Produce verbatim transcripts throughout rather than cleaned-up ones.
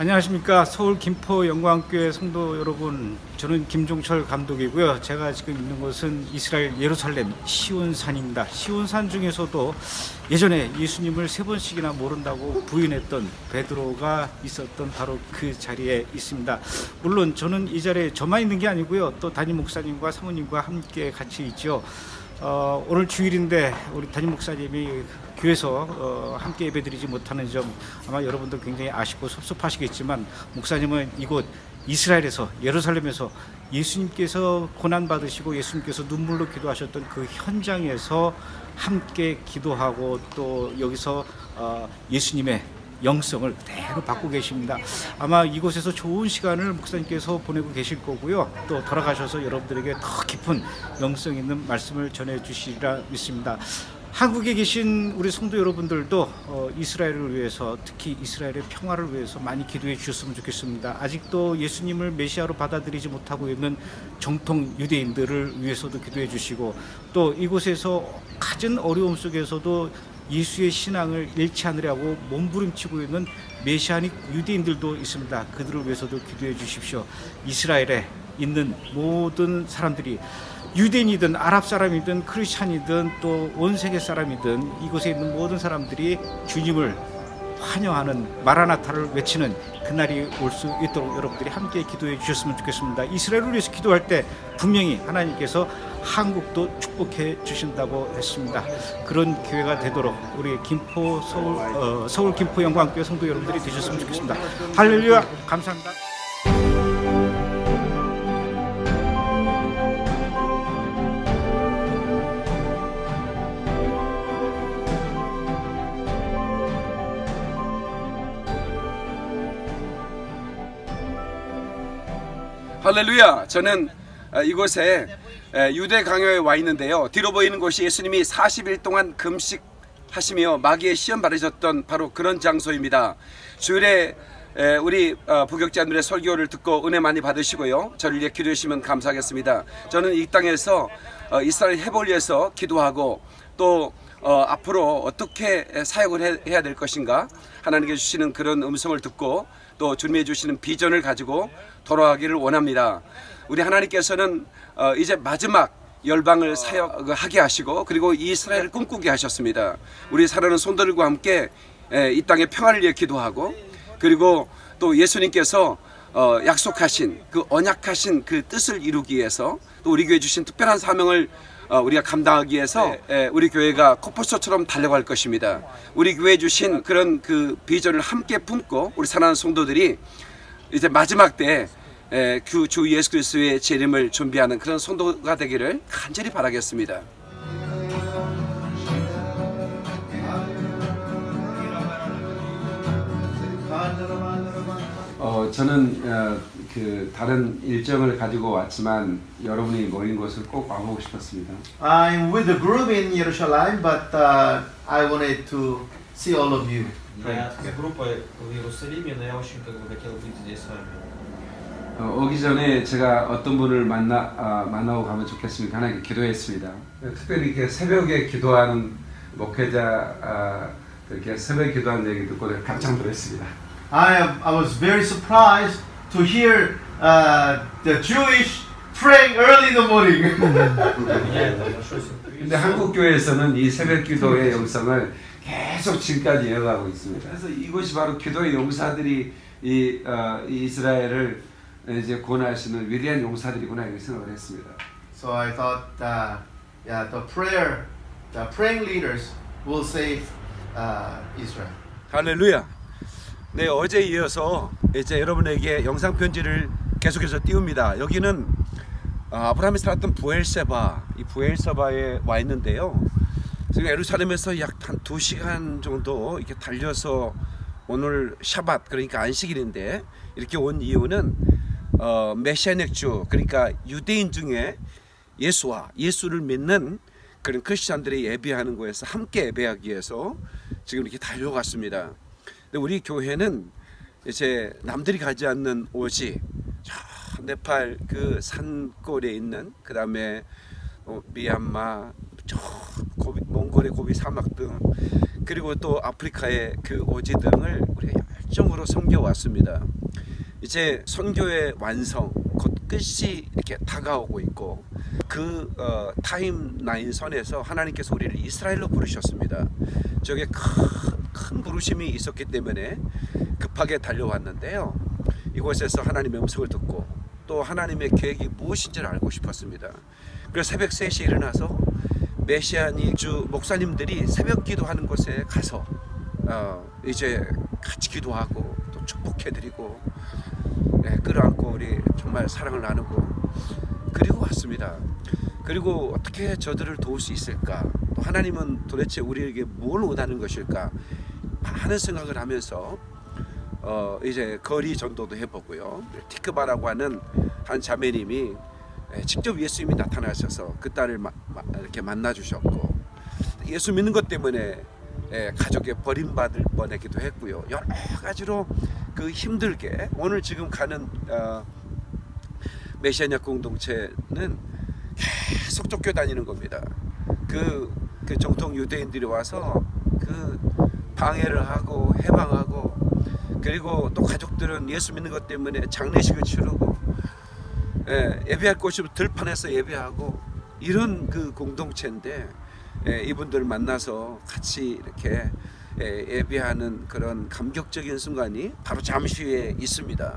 안녕하십니까. 서울 김포 영광교회 성도 여러분, 저는 김종철 감독이고요. 제가 지금 있는 곳은 이스라엘 예루살렘 시온산입니다. 시온산 중에서도 예전에 예수님을 세 번씩이나 모른다고 부인했던 베드로가 있었던 바로 그 자리에 있습니다. 물론 저는 이 자리에 저만 있는 게 아니고요, 또 담임 목사님과 사모님과 함께 같이 있죠. 어, 오늘 주일인데 우리 담임 목사님이 교회에서 어, 함께 예배드리지 못하는 점 아마 여러분들 굉장히 아쉽고 섭섭하시겠지만, 목사님은 이곳 이스라엘에서, 예루살렘에서 예수님께서 고난받으시고 예수님께서 눈물로 기도하셨던 그 현장에서 함께 기도하고, 또 여기서 어, 예수님의 영성을 그대로 받고 계십니다. 아마 이곳에서 좋은 시간을 목사님께서 보내고 계실 거고요, 또 돌아가셔서 여러분들에게 더 깊은 영성 있는 말씀을 전해 주시리라 믿습니다. 한국에 계신 우리 성도 여러분들도 어, 이스라엘을 위해서, 특히 이스라엘의 평화를 위해서 많이 기도해 주셨으면 좋겠습니다. 아직도 예수님을 메시아로 받아들이지 못하고 있는 정통 유대인들을 위해서도 기도해 주시고, 또 이곳에서 가진 어려움 속에서도 예수의 신앙을 잃지 않으려고 몸부림치고 있는 메시아닉 유대인들도 있습니다. 그들을 위해서도 기도해 주십시오. 이스라엘에 있는 모든 사람들이, 유대인이든 아랍 사람이든 크리스찬이든 또 온 세계 사람이든, 이곳에 있는 모든 사람들이 주님을 환영하는 마라나타를 외치는 그날이 올 수 있도록 여러분들이 함께 기도해 주셨으면 좋겠습니다. 이스라엘을 위해서 기도할 때 분명히 하나님께서 한국도 축복해 주신다고 했습니다. 그런 기회가 되도록 우리 김포 서울 어, 서울 김포 영광교회 성도 여러분들이 되셨으면 좋겠습니다. 할렐루야, 감사합니다. 할렐루야. 저는 이곳에 유대 강요에 와 있는데요, 뒤로 보이는 곳이 예수님이 사십 일 동안 금식하시며 마귀의 시험 받으셨던 바로 그런 장소입니다. 주일에 우리 부격자들의 설교를 듣고 은혜 많이 받으시고요, 저를 위해 기도해 주시면 감사하겠습니다. 저는 이 땅에서 이스라엘 회복을 위해서 기도하고, 또 어, 앞으로 어떻게 사역을 해, 해야 될 것인가, 하나님께 주시는 그런 음성을 듣고 또 주님이 주시는 비전을 가지고 돌아가기를 원합니다. 우리 하나님께서는 어, 이제 마지막 열방을 사역하게 하시고, 그리고 이스라엘을 꿈꾸게 하셨습니다. 우리 사랑하는 성도들과 함께 에, 이 땅의 평화를 위해 기도하고, 그리고 또 예수님께서 어, 약속하신 그 언약하신 그 뜻을 이루기 위해서, 또 우리 교회 주신 특별한 사명을 어, 우리가 감당하기 위해서 에, 우리 교회가 코뿔소처럼 달려갈 것입니다. 우리 교회에 주신 그런 그 비전을 함께 품고, 우리 사랑하는 성도들이 이제 마지막 때 에, 그 주 예수 그리스도의 재림을 준비하는 그런 성도가 되기를 간절히 바라겠습니다. 어, 저는 어, 그 다른 일정을 가지고 왔지만 여러분이 모인 곳을 꼭 와보고 싶었습니다. I'm with a group in Jerusalem, but uh, I wanted to see all of you. Я с группой в Иерусалиме, но я очень как бы хотел быть здесь с вами. 어, 오기 전에 제가 어떤 분을 만나 아, 만나고 가면 좋겠습니까? 하나님께 기도했습니다. 특별히 이렇게 새벽에 기도하는 목회자 아, 이렇게 새벽 기도하는 얘기 듣고 깜짝 놀랐습니다. I am, I was very surprised to hear uh, the Jewish praying early in the morning. 근데 한국 교회에서는 이 새벽 기도의 영성을 계속 지금까지 이어가고 있습니다. 그래서 이것이 바로 기도의 용사들이 이, 어, 이 이스라엘을 이제 구원하시는 위대한 용사들이구나 이렇게 생각을 했습니다. So I thought, uh, yeah, the prayer, the praying leaders will save uh, Israel. 할렐루야. 네, 어제 이어서 이제 여러분에게 영상 편지를 계속해서 띄웁니다. 여기는 어, 아브라함이 살았던 부엘세바, 이 부엘세바에 와 있는데요. 지금 예루살렘에서 약 한 두 시간 정도 이렇게 달려서 오늘 샤밧, 그러니까 안식일인데 이렇게 온 이유는 어, 메시아닉 주, 그러니까 유대인 중에 예수와 예수를 믿는 그런 크리스찬들이 예배하는 곳에서 함께 예배하기 위해서 지금 이렇게 달려갔습니다. 근데 우리 교회는 이제 남들이 가지 않는 오지, 저 네팔 그 산골에 있는, 그 다음에 어, 미얀마 저 고비, 몽골의 고비 사막 등 그리고 또 아프리카의 그 오지 등을 우리가 열정으로 섬겨왔습니다. 이제 선교의 완성 곧 끝이 이렇게 다가오고 있고 그 어, 타임라인 선에서 하나님께서 우리를 이스라엘로 부르셨습니다. 저게 큰, 큰 부르심이 있었기 때문에 급하게 달려왔는데요. 이곳에서 하나님의 음성을 듣고 또 하나님의 계획이 무엇인지를 알고 싶었습니다. 그래서 새벽 세 시에 일어나서 메시아니 주 목사님들이 새벽 기도하는 곳에 가서 어, 이제 같이 기도하고 또 축복해드리고 네, 끌어안고 우리 정말 사랑을 나누고 그리고 왔습니다. 그리고 어떻게 저들을 도울 수 있을까? 또 하나님은 도대체 우리에게 뭘 원하는 것일까? 많은 생각을 하면서 어, 이제 거리 전도도 해보고요. 티크바라고 하는 한 자매님이 직접 예수님이 나타나셔서 그 딸을 마, 마, 이렇게 만나 주셨고 예수 믿는 것 때문에 예, 가족에 버림받을 뻔하기도 했고요. 여러 가지로 그 힘들게 오늘 지금 가는 어, 메시아냐 공동체는 계속 쫓겨다니는 겁니다. 그, 그 정통 유대인들이 와서 그 방해를 하고 해방하고 그리고 또 가족들은 예수 믿는 것 때문에 장례식을 치르고 예, 예배할 곳이 들판에서 예배하고 이런 그 공동체인데 예, 이분들 만나서 같이 이렇게 예, 예배하는 그런 감격적인 순간이 바로 잠시 후에 있습니다.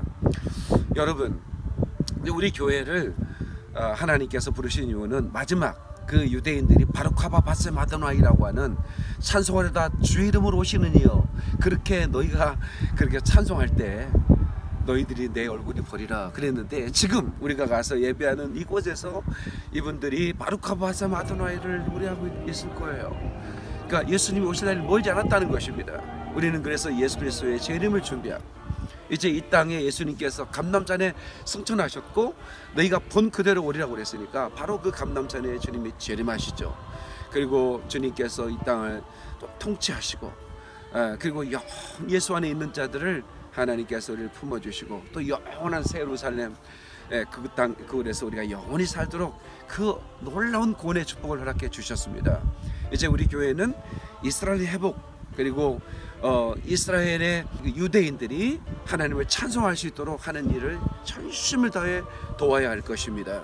여러분, 우리 교회를 어, 하나님께서 부르신 이유는 마지막 그 유대인들이 바루카바 바셈 아도나이라고 하는 찬송하려다 주의 이름으로 오시는 이여 그렇게 너희가 그렇게 찬송할 때 너희들이 내 얼굴이 보리라 그랬는데 지금 우리가 가서 예배하는 이곳에서 이분들이 바루카바 바셈 아도나이를 노래하고 있을 거예요. 그러니까 예수님이 오실 날이 멀지 않았다는 것입니다. 우리는 그래서 예수 그리스도의 재림을 준비하고 이제 이 땅에 예수님께서 감람산에 승천하셨고 너희가 본 그대로 오리라고 그랬으니까 바로 그 감람산에 주님이 재림하시죠. 그리고 주님께서 이 땅을 또 통치하시고 그리고 예수 안에 있는 자들을 하나님께서 우리를 품어주시고 또 영원한 새 예루살렘 그 땅 그곳에서 우리가 영원히 살도록 그 놀라운 구원의 축복을 허락해 주셨습니다. 이제 우리 교회는 이스라엘의 회복 그리고 어, 이스라엘의 유대인들이 하나님을 찬송할 수 있도록 하는 일을 전심을 다해 도와야 할 것입니다.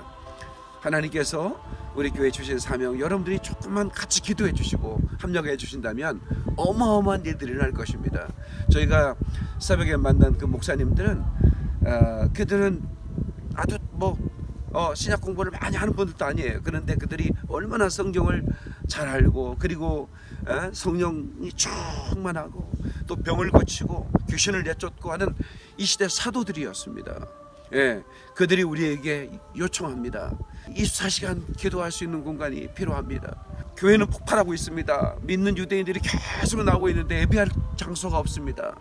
하나님께서 우리 교회에 주신 사명 여러분들이 조금만 같이 기도해 주시고 합력해 주신다면 어마어마한 일들이 일어날 것입니다. 저희가 새벽에 만난 그 목사님들은 어, 그들은 아주 뭐 어, 신약 공부를 많이 하는 분들도 아니에요. 그런데 그들이 얼마나 성경을 잘 알고 그리고 에, 성령이 충만하고 또 병을 고치고 귀신을 내쫓고 하는 이 시대 사도들이었습니다. 예, 그들이 우리에게 요청합니다. 이십사 시간 기도할 수 있는 공간이 필요합니다. 교회는 폭발하고 있습니다. 믿는 유대인들이 계속 나오고 있는데 예배할 장소가 없습니다.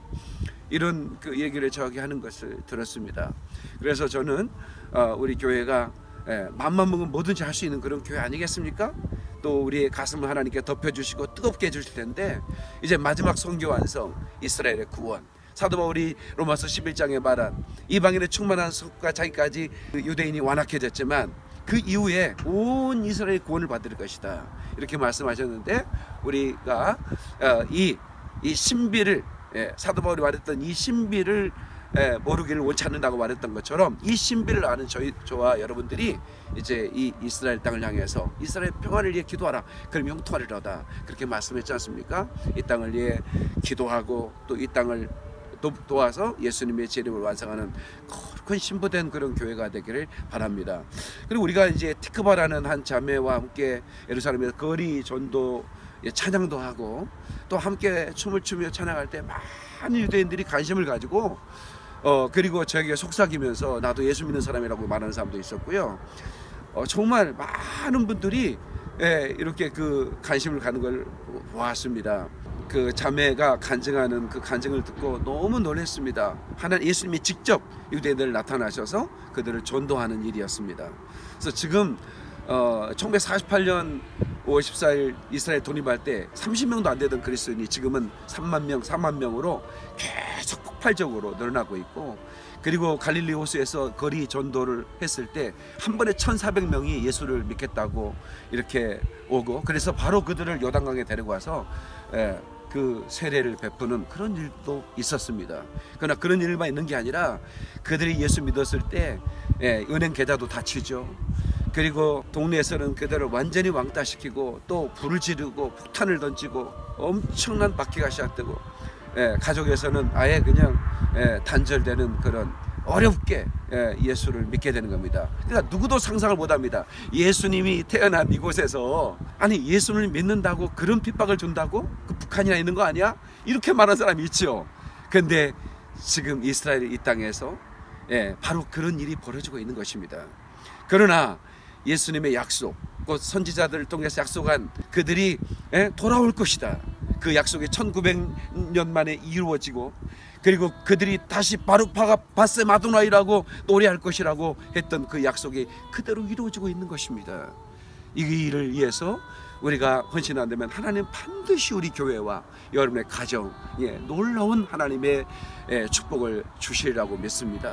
이런 그 얘기를 저에게 하는 것을 들었습니다. 그래서 저는 어, 우리 교회가 예, 맘만 먹으면 뭐든지 할 수 있는 그런 교회 아니겠습니까? 또 우리의 가슴을 하나님께 덮여주시고 뜨겁게 해주실 텐데 이제 마지막 선교 완성 이스라엘의 구원 사도 바울이 로마서 십일 장에 말한 이방인의 충만한 성과 자기까지 유대인이 완악해졌지만 그 이후에 온 이스라엘 구원을 받을 것이다 이렇게 말씀하셨는데 우리가 어, 이, 이 신비를 예, 사도 바울이 말했던 이 신비를 예, 모르기를 원치 않는다고 말했던 것처럼 이 신비를 아는 저희, 저와 여러분들이 이제 이 이스라엘 땅을 향해서 이스라엘 평화를 위해 기도하라 그럼 형통하리로다 그렇게 말씀했지 않습니까? 이 땅을 위해 기도하고 또 이 땅을 도, 도와서 예수님의 재림을 완성하는 큰 신부된 그런 교회가 되기를 바랍니다. 그리고 우리가 이제 티크바라는 한 자매와 함께 예루살렘에서 거리 전도 찬양도 하고 또 함께 춤을 추며 찬양할 때 많은 유대인들이 관심을 가지고 어 그리고 저에게 속삭이면서 나도 예수 믿는 사람이라고 말하는 사람도 있었고요. 어 정말 많은 분들이 예, 이렇게 그 관심을 가는 걸 보았습니다. 그 자매가 간증하는 그 간증을 듣고 너무 놀랐습니다. 하나님 예수님이 직접 유대인들 나타나셔서 그들을 전도하는 일이었습니다. 그래서 지금 어, 천구백사십팔 년 오월 십사일 이스라엘 독립할 때 삼십 명도 안 되던 그리스도인이 지금은 삼만 명, 사만 명으로 계속 폭발적으로 늘어나고 있고 그리고 갈릴리 호수에서 거리 전도를 했을 때 한 번에 천사백 명이 예수를 믿겠다고 이렇게 오고, 그래서 바로 그들을 요단강에 데리고 와서 예, 그 세례를 베푸는 그런 일도 있었습니다. 그러나 그런 일만 있는 게 아니라 그들이 예수 믿었을 때 예, 은행 계좌도 닫히죠. 그리고 동네에서는 그들을 완전히 왕따시키고 또 불을 지르고 폭탄을 던지고 엄청난 박해가 시작되고, 예, 가족에서는 아예 그냥 예, 단절되는 그런 어렵게 예, 예수를 믿게 되는 겁니다. 그러니까 누구도 상상을 못합니다. 예수님이 태어난 이곳에서 아니 예수를 믿는다고 그런 핍박을 준다고? 그 북한이나 있는 거 아니야? 이렇게 말하는 사람이 있죠. 근데 지금 이스라엘 이 땅에서 예, 바로 그런 일이 벌어지고 있는 것입니다. 그러나 예수님의 약속, 곧 선지자들을 통해서 약속한 그들이 예, 돌아올 것이다. 그 약속이 천구백 년 만에 이루어지고, 그리고 그들이 다시 바루파가 바세 마도나이라고 노래할 것이라고 했던 그 약속이 그대로 이루어지고 있는 것입니다. 이 일을 위해서 우리가 헌신한다면 하나님 반드시 우리 교회와 여러분의 가정에 놀라운 하나님의 축복을 주시리라고 믿습니다.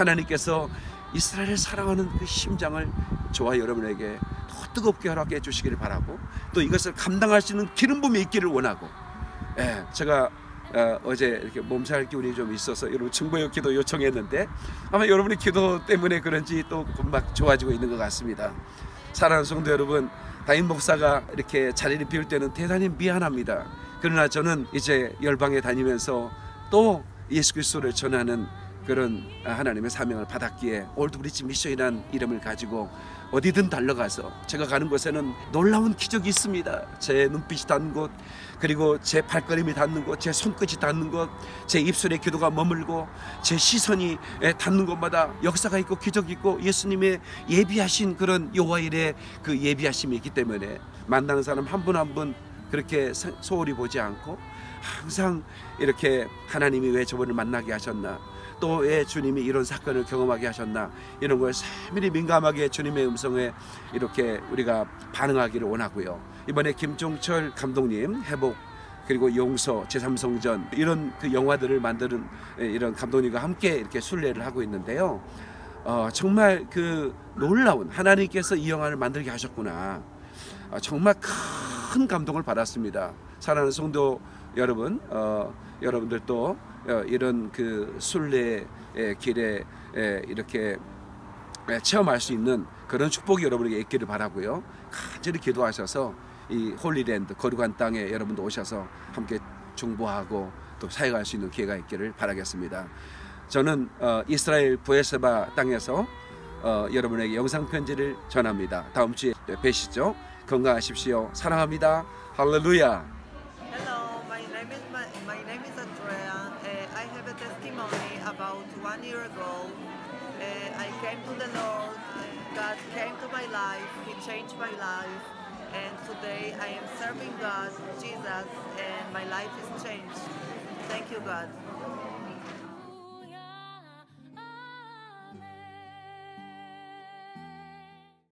하나님께서 이스라엘을 사랑하는 그 심장을 저와 여러분에게 더 뜨겁게 허락해 주시기를 바라고, 또 이것을 감당할 수 있는 기름 부음이 있기를 원하고, 예, 제가 어, 어제 이렇게 몸살 기운이 좀 있어서 여러분 중보역 기도 요청했는데 아마 여러분의 기도 때문에 그런지 또 금방 좋아지고 있는 것 같습니다. 사랑하는 성도 여러분, 담임 목사가 이렇게 자리를 비울 때는 대단히 미안합니다. 그러나 저는 이제 열방에 다니면서 또 예수 그리스도를 전하는 그런 하나님의 사명을 받았기에 올드브리지 미션이라는 이름을 가지고 어디든 달려가서 제가 가는 곳에는 놀라운 기적이 있습니다. 제 눈빛이 닿는 곳, 그리고 제 발걸음이 닿는 곳, 제 손끝이 닿는 곳, 제 입술에 기도가 머물고 제 시선이 닿는 곳마다 역사가 있고 기적이 있고 예수님의 예비하신 그런 여호와일의 그 예비하심이 있기 때문에 만나는 사람 한 분 한 분 그렇게 소홀히 보지 않고 항상 이렇게 하나님이 왜 저분을 만나게 하셨나, 또 왜 주님이 이런 사건을 경험하게 하셨나, 이런 걸 세밀히 민감하게 주님의 음성에 이렇게 우리가 반응하기를 원하고요. 이번에 김종철 감독님 회복, 그리고 용서, 제삼성전 이런 그 영화들을 만드는 이런 감독님과 함께 이렇게 순례를 하고 있는데요. 어, 정말 그 놀라운 하나님께서 이 영화를 만들게 하셨구나. 어, 정말 큰 감동을 받았습니다. 사랑하는 성도 여러분, 어, 여러분들도 어, 이런 그 순례의 길에 에, 이렇게 에, 체험할 수 있는 그런 축복이 여러분에게 있기를 바라고요. 간절히 기도하셔서 이 홀리랜드 거룩한 땅에 여러분도 오셔서 함께 중보하고 또 사역할 수 있는 기회가 있기를 바라겠습니다. 저는 어, 이스라엘 부에세바 땅에서 어, 여러분에게 영상 편지를 전합니다. 다음 주에 뵈시죠. 건강하십시오. 사랑합니다. 할렐루야. Hello, my name is my, my name is Andrea. Uh, I have a testimony about one year ago. Uh, I came to the Lord. Uh, God came to my life. He changed my life, and today I am serving God, Jesus, and my life is changed. Thank you, God.